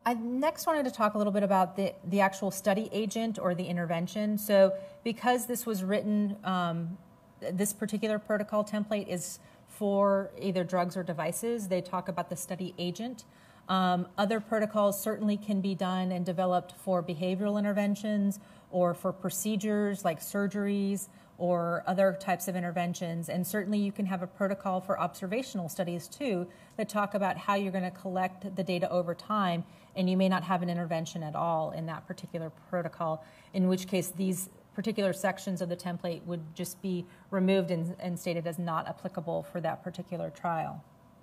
I next wanted to talk a little bit about the actual study agent or the intervention. So because this was written, this particular protocol template is for either drugs or devices, they talk about the study agent. Other protocols certainly can be done and developed for behavioral interventions or for procedures like surgeries or other types of interventions. And certainly you can have a protocol for observational studies too that talk about how you're going to collect the data over time, and you may not have an intervention at all in that particular protocol, in which case these particular sections of the template would just be removed and stated as not applicable for that particular trial.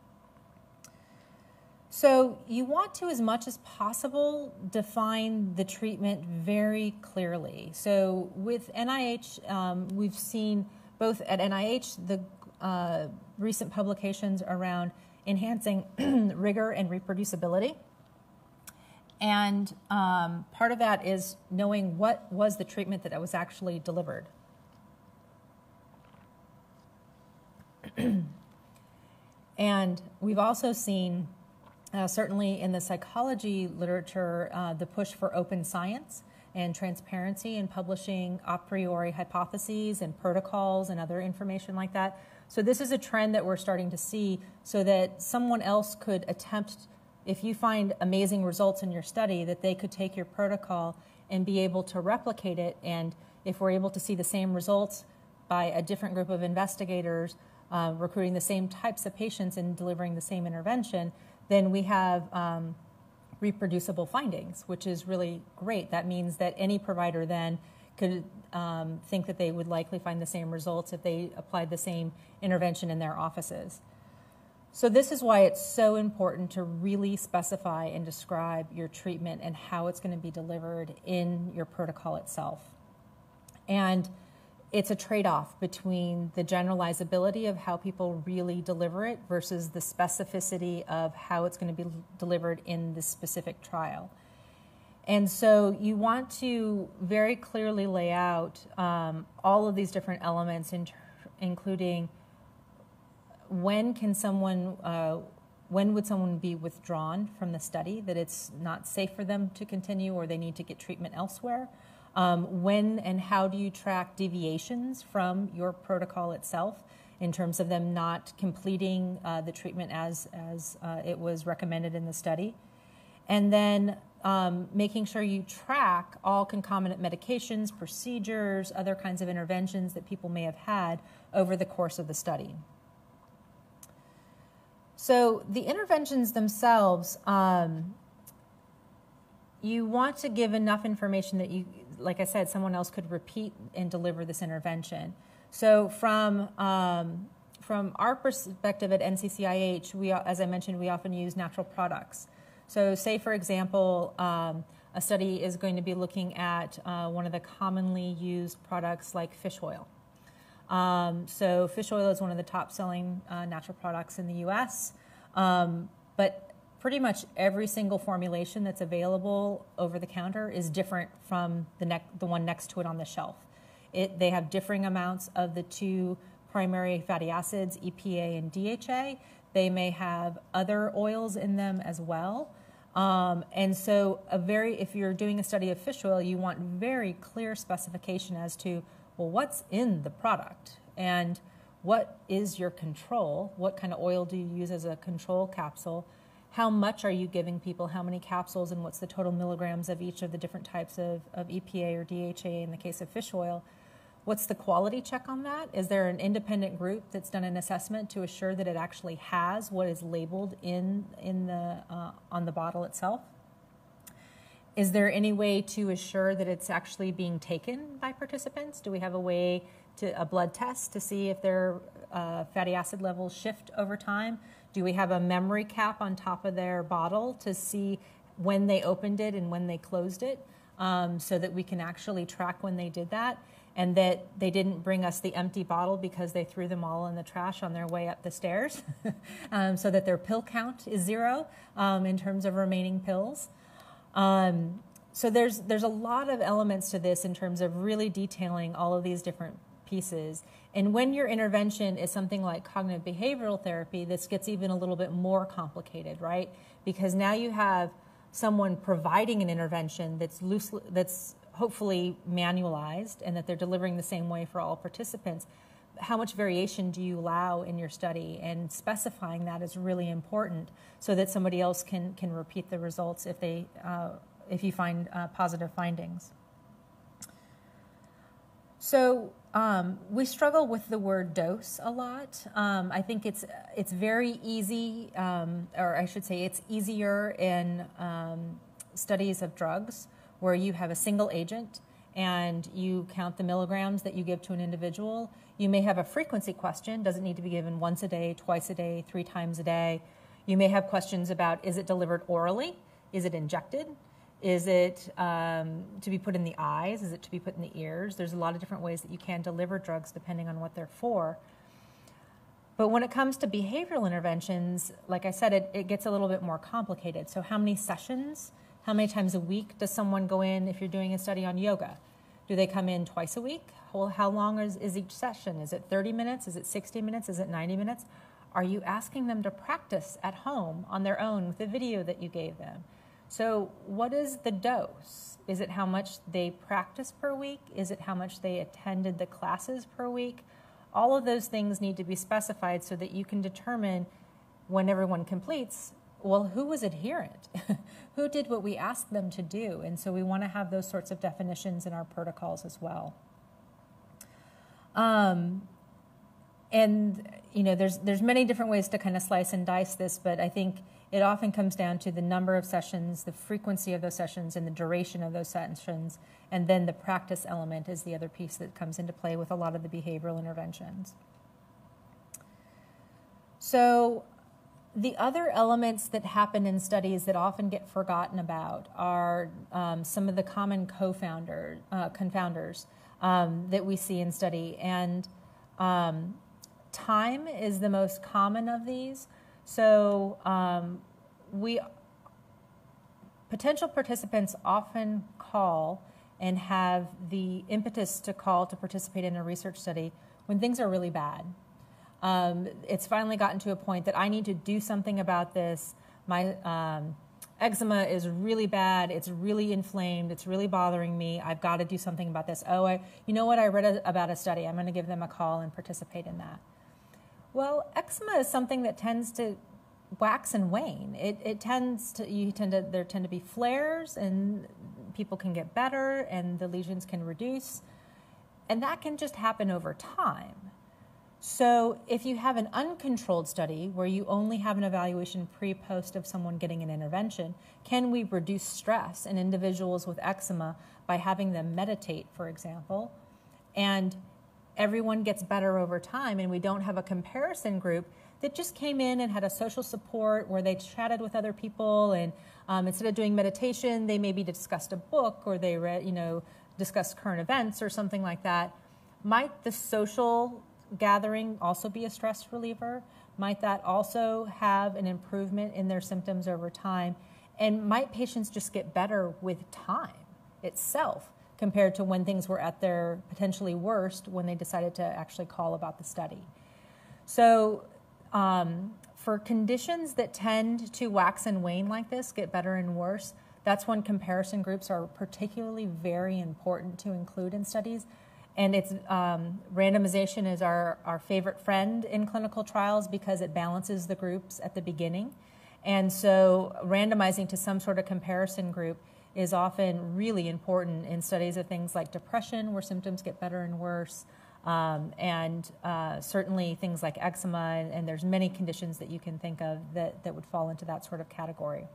So you want to, as much as possible, define the treatment very clearly. So with NIH, we've seen both at NIH the recent publications around enhancing rigor and reproducibility. And part of that is knowing what was the treatment that was actually delivered. And we've also seen certainly in the psychology literature, the push for open science and transparency in publishing a priori hypotheses and protocols and other information like that. So this is a trend that we're starting to see so that someone else could attempt, if you find amazing results in your study, that they could take your protocol and be able to replicate it. And if we're able to see the same results by a different group of investigators, recruiting the same types of patients and delivering the same intervention, then we have reproducible findings, which is really great. That means that any provider then could think that they would likely find the same results if they applied the same intervention in their offices. So this is why it's so important to really specify and describe your treatment and how it's going to be delivered in your protocol itself. And it's a trade-off between the generalizability of how people really deliver it versus the specificity of how it's going to be delivered in this specific trial. And so you want to very clearly lay out all of these different elements, including when would someone be withdrawn from the study, that it's not safe for them to continue or they need to get treatment elsewhere. When and how do you track deviations from your protocol itself in terms of them not completing the treatment as it was recommended in the study? And then making sure you track all concomitant medications, procedures, other kinds of interventions that people may have had over the course of the study. So the interventions themselves, you want to give enough information that you, like I said, someone else could repeat and deliver this intervention. So from our perspective at NCCIH, as I mentioned, we often use natural products. So say, for example, a study is going to be looking at one of the commonly used products like fish oil. So fish oil is one of the top-selling natural products in the U.S., but pretty much every single formulation that's available over the counter is different from the one next to it on the shelf. They have differing amounts of the two primary fatty acids, EPA and DHA. They may have other oils in them as well. And so if you're doing a study of fish oil, you want very clear specification as to, well, what's in the product and what is your control? What kind of oil do you use as a control capsule? How much are you giving people? How many capsules, and what's the total milligrams of each of the different types of EPA or DHA in the case of fish oil? What's the quality check on that? Is there an independent group that's done an assessment to assure that it actually has what is labeled on the bottle itself? Is there any way to assure that it's actually being taken by participants? Do we have a blood test to see if their fatty acid levels shift over time? Do we have a memory cap on top of their bottle to see when they opened it and when they closed it, so that we can actually track when they did that, and that they didn't bring us the empty bottle because they threw them all in the trash on their way up the stairs, so that their pill count is 0 in terms of remaining pills. So there's a lot of elements to this in terms of really detailing all of these different pieces. And when your intervention is something like cognitive behavioral therapy, this gets even a little bit more complicated, right? Because now you have someone providing an intervention that's hopefully manualized and that they're delivering the same way for all participants, how much variation do you allow in your study? And specifying that is really important so that somebody else can repeat the results if you find positive findings. So we struggle with the word dose a lot. I think it's very easy, or I should say it's easier in studies of drugs where you have a single agent and you count the milligrams that you give to an individual. You may have a frequency question. Does it need to be given once a day, twice a day, 3 times a day? You may have questions about, is it delivered orally? Is it injected? Is it to be put in the eyes? Is it to be put in the ears? There's a lot of different ways that you can deliver drugs depending on what they're for. But when it comes to behavioral interventions, like I said, it gets a little bit more complicated. So how many sessions, how many times a week does someone go in if you're doing a study on yoga? Do they come in twice a week? Well, how long is each session? Is it 30 minutes? Is it 60 minutes? Is it 90 minutes? Are you asking them to practice at home on their own with the video that you gave them? So what is the dose? Is it how much they practice per week? Is it how much they attended the classes per week? All of those things need to be specified so that you can determine when everyone completes, well, who was adherent? Who did what we asked them to do? And so we want to have those sorts of definitions in our protocols as well. And there's many different ways to kind of slice and dice this, but I think it often comes down to the number of sessions, the frequency of those sessions, and the duration of those sessions, and then the practice element is the other piece that comes into play with a lot of the behavioral interventions. So the other elements that happen in studies that often get forgotten about are some of the common confounders that we see in study, and time is the most common of these. So potential participants often call and have the impetus to call to participate in a research study when things are really bad. It's finally gotten to a point that I need to do something about this. My eczema is really bad. It's really inflamed. It's really bothering me. I've got to do something about this. You know what? I read about a study. I'm going to give them a call and participate in that. Well, eczema is something that tends to wax and wane. There tend to be flares, and people can get better, and the lesions can reduce, and that can just happen over time. So if you have an uncontrolled study where you only have an evaluation pre-post of someone getting an intervention, can we reduce stress in individuals with eczema by having them meditate, for example, and everyone gets better over time, and we don't have a comparison group that just came in and had a social support where they chatted with other people, and instead of doing meditation, they maybe discussed a book, or they read, discussed current events or something like that. Might the social gathering also be a stress reliever? Might that also have an improvement in their symptoms over time? And might patients just get better with time itself compared to when things were at their potentially worst when they decided to actually call about the study? So for conditions that tend to wax and wane like this, get better and worse, that's when comparison groups are particularly very important to include in studies. And it's randomization is our favorite friend in clinical trials because it balances the groups at the beginning. And so randomizing to some sort of comparison group is often really important in studies of things like depression, where symptoms get better and worse, and certainly things like eczema, and there's many conditions that you can think of that would fall into that sort of category.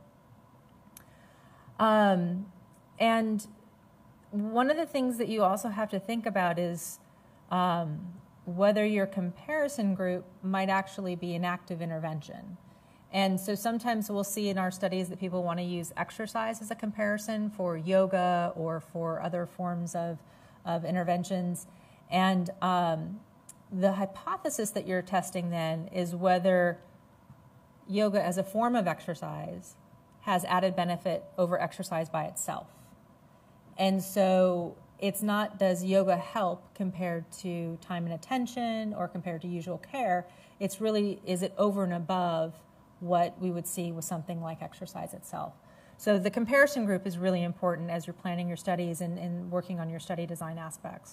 And one of the things that you also have to think about is whether your comparison group might actually be an active intervention. And so sometimes we'll see in our studies that people want to use exercise as a comparison for yoga or for other forms of interventions. And the hypothesis that you're testing then is whether yoga as a form of exercise has added benefit over exercise by itself. And so it's not, does yoga help compared to time and attention or compared to usual care? It's really, is it over and above what we would see with something like exercise itself? So the comparison group is really important as you're planning your studies and working on your study design aspects.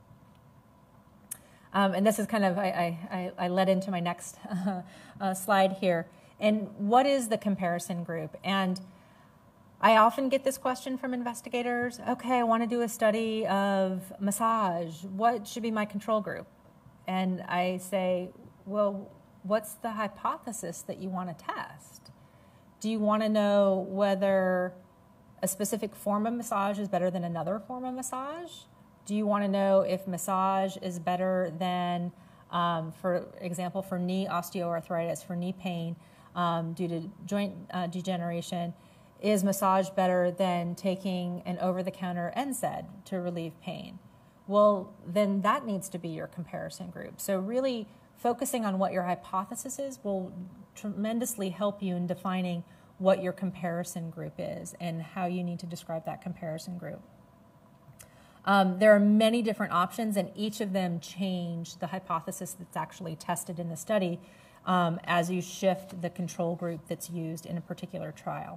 And this is kind of, I led into my next slide here. And what is the comparison group? And I often get this question from investigators. Okay, I want to do a study of massage. What should be my control group? And I say, well, what's the hypothesis that you want to test? Do you want to know whether a specific form of massage is better than another form of massage? Do you want to know if massage is better than, for example, for knee osteoarthritis, for knee pain due to joint degeneration? Is massage better than taking an over-the-counter NSAID to relieve pain? Well, then that needs to be your comparison group. So really focusing on what your hypothesis is will tremendously help you in defining what your comparison group is and how you need to describe that comparison group. There are many different options, and each of them change the hypothesis that's actually tested in the study as you shift the control group that's used in a particular trial.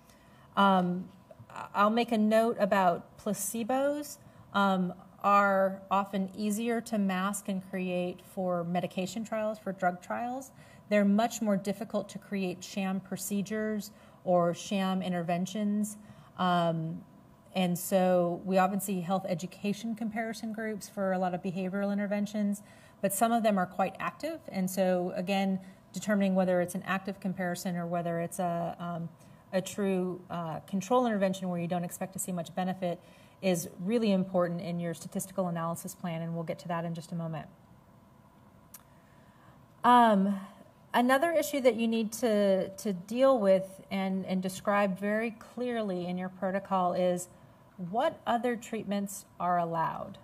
I'll make a note about placebos are often easier to mask and create for medication trials, for drug trials. They're much more difficult to create sham procedures or sham interventions. And so we often see health education comparison groups for a lot of behavioral interventions, but some of them are quite active. And so again, determining whether it's an active comparison or whether it's a true control intervention where you don't expect to see much benefit is really important in your statistical analysis plan, and we'll get to that in just a moment. Another issue that you need to deal with and describe very clearly in your protocol is what other treatments are allowed.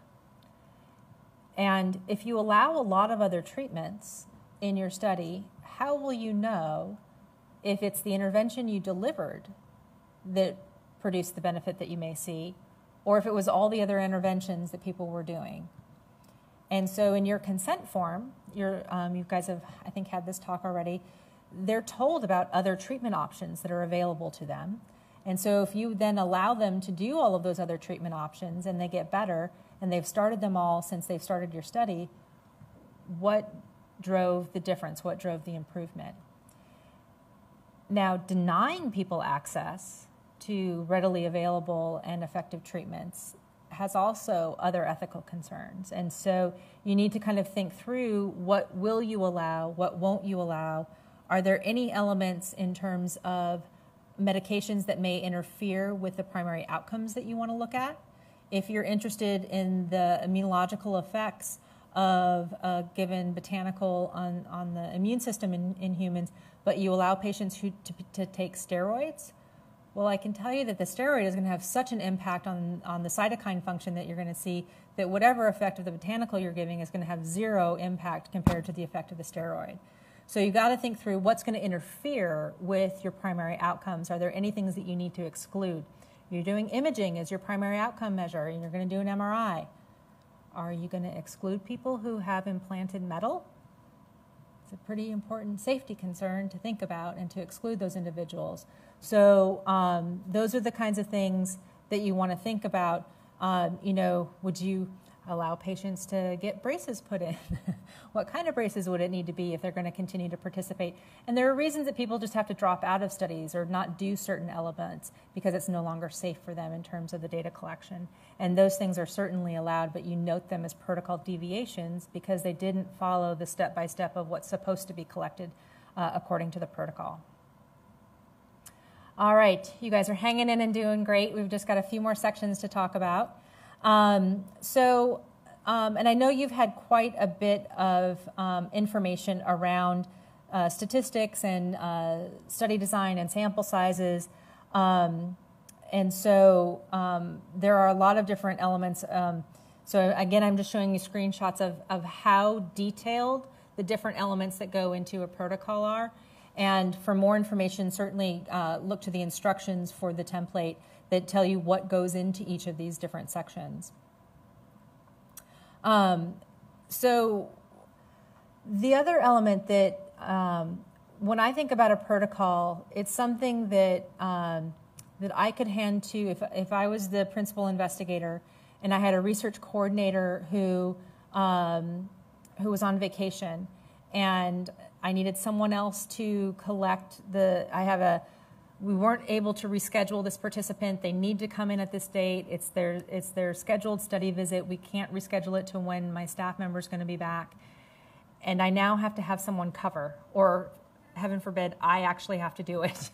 And if you allow a lot of other treatments in your study, how will you know if it's the intervention you delivered that produced the benefit that you may see, or if it was all the other interventions that people were doing? And so in your consent form, you guys have, I think, had this talk already, they're told about other treatment options that are available to them. And so if you then allow them to do all of those other treatment options and they get better, and they've started them all since they've started your study, what drove the difference? What drove the improvement? Now, denying people access to readily available and effective treatments has also other ethical concerns. And so you need to kind of think through, what will you allow? What won't you allow? Are there any elements in terms of medications that may interfere with the primary outcomes that you want to look at? If you're interested in the immunological effects of a given botanical on the immune system in humans, but you allow patients to take steroids, well, I can tell you that the steroid is going to have such an impact on the cytokine function that you're going to see that whatever effect of the botanical you're giving is going to have zero impact compared to the effect of the steroid. So you've got to think through what's going to interfere with your primary outcomes. Are there any things that you need to exclude? You're doing imaging as your primary outcome measure, and you're going to do an MRI. Are you going to exclude people who have implanted metal? It's a pretty important safety concern to think about and to exclude those individuals. So those are the kinds of things that you want to think about. Would you allow patients to get braces put in? What kind of braces would it need to be if they're going to continue to participate? And there are reasons that people just have to drop out of studies or not do certain elements because it's no longer safe for them in terms of the data collection. And those things are certainly allowed, but you note them as protocol deviations because they didn't follow the step-by-step of what's supposed to be collected according to the protocol. All right, you guys are hanging in and doing great. We've just got a few more sections to talk about. And I know you've had quite a bit of information around statistics and study design and sample sizes. And so there are a lot of different elements. So again, I'm just showing you screenshots of how detailed the different elements that go into a protocol are. And for more information, certainly look to the instructions for the template that tell you what goes into each of these different sections. So the other element that when I think about a protocol, it's something that that I could hand to, if I was the principal investigator and I had a research coordinator who was on vacation and I needed someone else to collect we weren't able to reschedule this participant. They need to come in at this date. It's their scheduled study visit. We can't reschedule it to when my staff member is going to be back. And I now have to have someone cover, or heaven forbid, I actually have to do it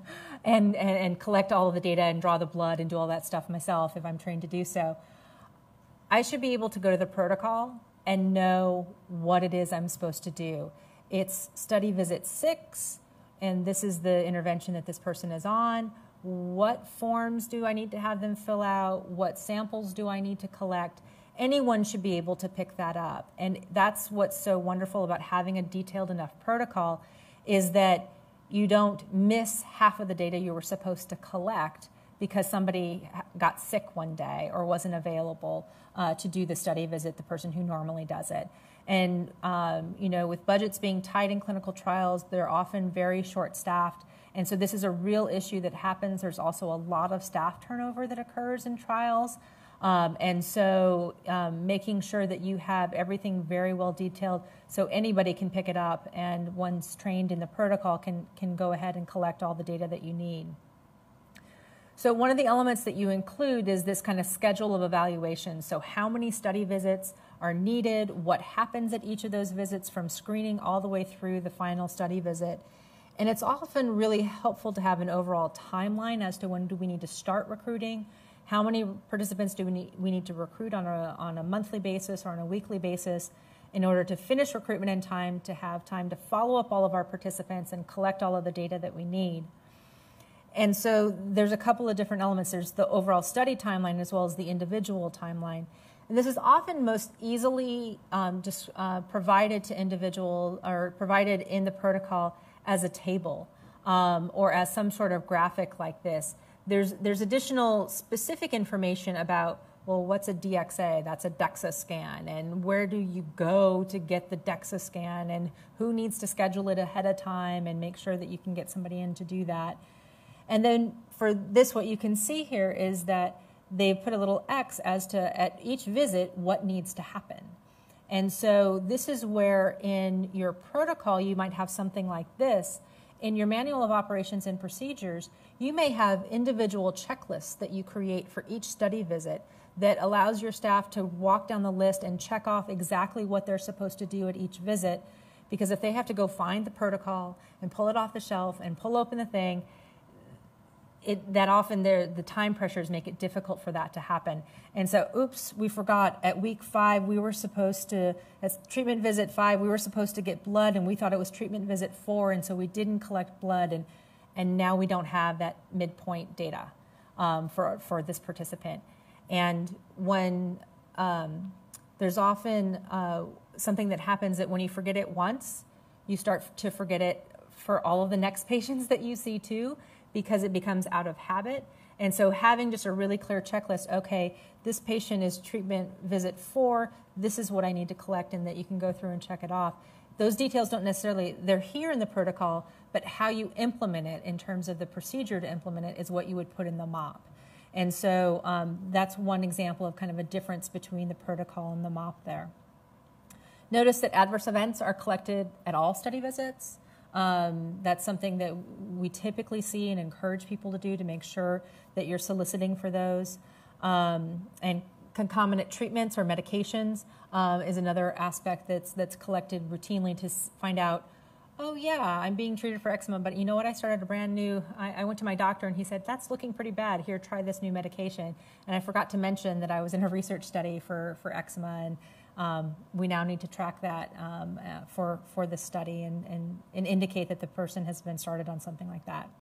and collect all of the data and draw the blood and do all that stuff myself if I'm trained to do so. I should be able to go to the protocol and know what it is I'm supposed to do. It's study visit 6, and this is the intervention that this person is on. What forms do I need to have them fill out? What samples do I need to collect? Anyone should be able to pick that up. And that's what's so wonderful about having a detailed enough protocol, is that you don't miss half of the data you were supposed to collect because somebody got sick one day or wasn't available to do the study visit, the person who normally does it. And with budgets being tight in clinical trials, they're often very short-staffed. And so this is a real issue that happens. There's also a lot of staff turnover that occurs in trials. And so making sure that you have everything very well detailed so anybody can pick it up, and once trained in the protocol can go ahead and collect all the data that you need. So one of the elements that you include is this kind of schedule of evaluation. So how many study visits are needed, what happens at each of those visits from screening all the way through the final study visit. And it's often really helpful to have an overall timeline as to when do we need to start recruiting, how many participants do we need to recruit on a monthly basis or on a weekly basis in order to finish recruitment in time, to have time to follow up all of our participants and collect all of the data that we need. And so there's a couple of different elements. There's the overall study timeline as well as the individual timeline. And this is often most easily provided to individual, or provided in the protocol as a table or as some sort of graphic like this. There's additional specific information about, well, what's a DXA? That's a DEXA scan. And where do you go to get the DEXA scan? And who needs to schedule it ahead of time and make sure that you can get somebody in to do that? And then for this, what you can see here is that they put a little X as to, at each visit, what needs to happen. And so this is where in your protocol you might have something like this. In your manual of operations and procedures, you may have individual checklists that you create for each study visit that allows your staff to walk down the list and check off exactly what they're supposed to do at each visit. Because if they have to go find the protocol and pull it off the shelf and pull open the thing, that often the time pressures make it difficult for that to happen. And so, oops, we forgot, at week 5, we were supposed to, at treatment visit 5, we were supposed to get blood, and we thought it was treatment visit 4, and so we didn't collect blood, and now we don't have that midpoint data for this participant. And when there's often something that happens that when you forget it once, you start to forget it for all of the next patients that you see too, because it becomes out of habit. And so having just a really clear checklist, okay, this patient is treatment visit 4, this is what I need to collect, and that you can go through and check it off. Those details don't necessarily, they're here in the protocol, but how you implement it in terms of the procedure to implement it is what you would put in the MOP. And so that's one example of kind of a difference between the protocol and the MOP there. Notice that adverse events are collected at all study visits. That's something that we typically see and encourage people to do to make sure that you're soliciting for those. And concomitant treatments or medications is another aspect that's collected routinely to find out, oh yeah, I'm being treated for eczema, but you know what, I started a brand new, I went to my doctor and he said, that's looking pretty bad, here, try this new medication. And I forgot to mention that I was in a research study for eczema, and we now need to track that for this study and indicate that the person has been started on something like that.